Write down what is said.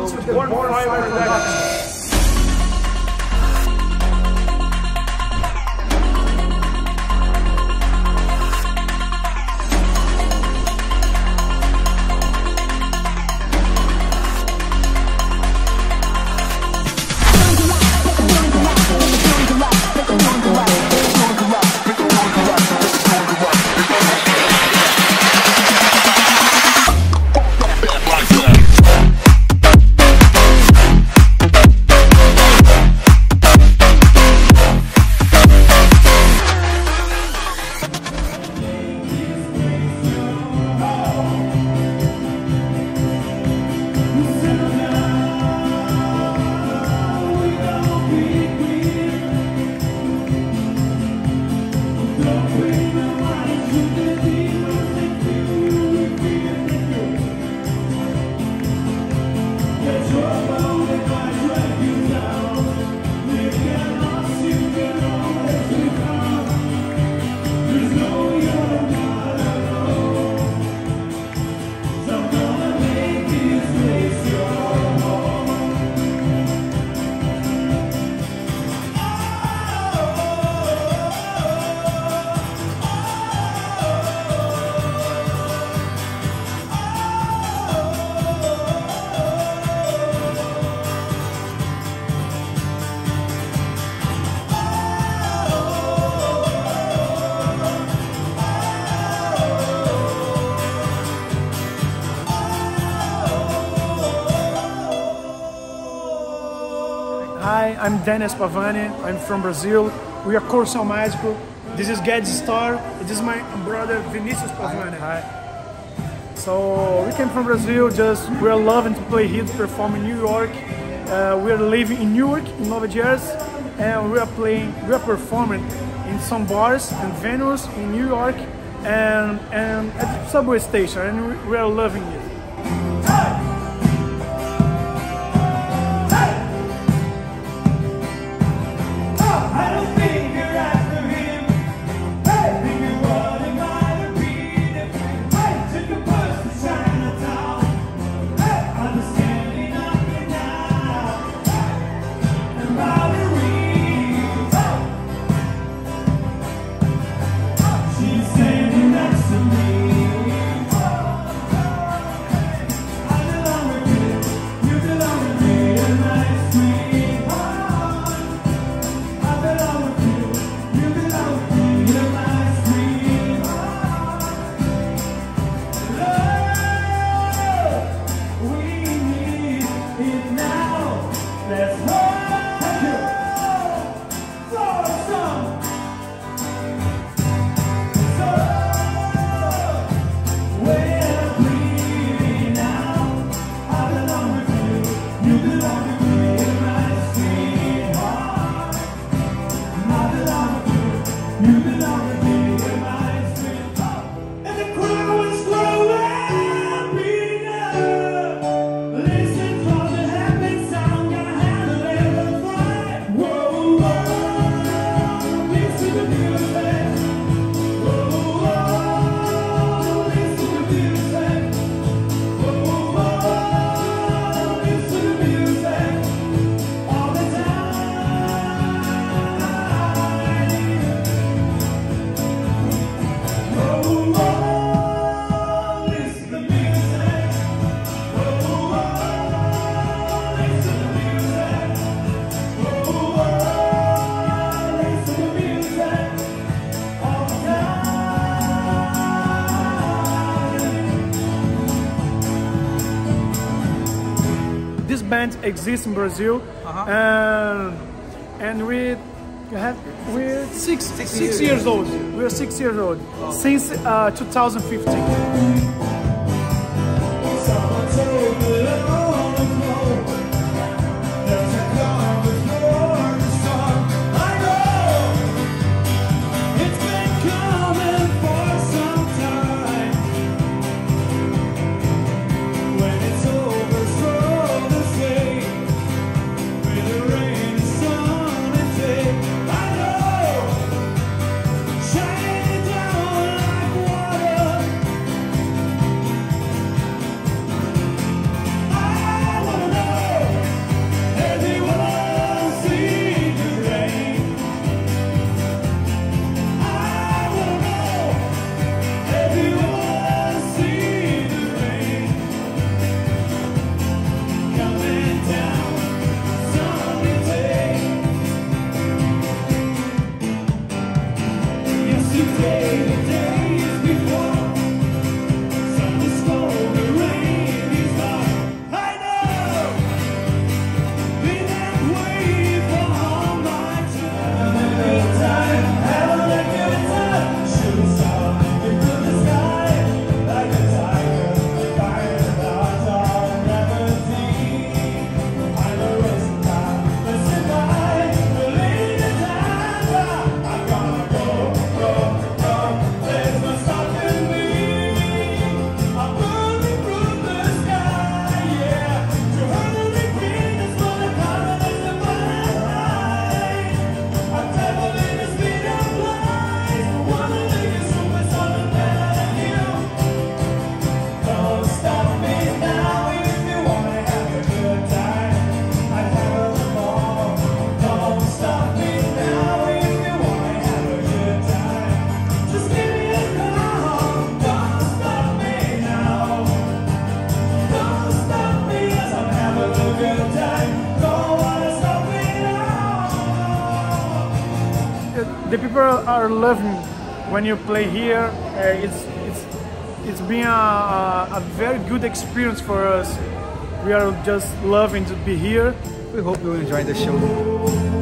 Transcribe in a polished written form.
to the Bonfire Advertising. Hi, I'm Dennis Pavani. I'm from Brazil. We are Corcel Magico. This is Ged's Star. This is my brother Vinicius Pavani. Hi. So we came from Brazil. We are loving to play here, to perform in New York. We are living in Newark, in Nova Jersey, and we are performing in some bars and venues in New York and at the subway station, and we are loving it. This band exists in Brazil, and we're 6 years old. We are 6 years old since 2015. the people are loving when you play here. It's been a very good experience for us. We are just loving to be here. We hope you enjoy the show.